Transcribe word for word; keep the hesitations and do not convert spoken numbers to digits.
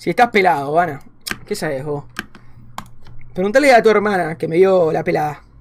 Si estás pelado, Vana. ¿Qué sabes vos? Preguntale a tu hermana que me dio la pelada.